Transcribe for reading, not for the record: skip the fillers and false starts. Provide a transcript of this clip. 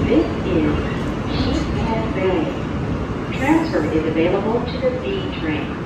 This is Sheephead Bay. Transfer is available to the B train.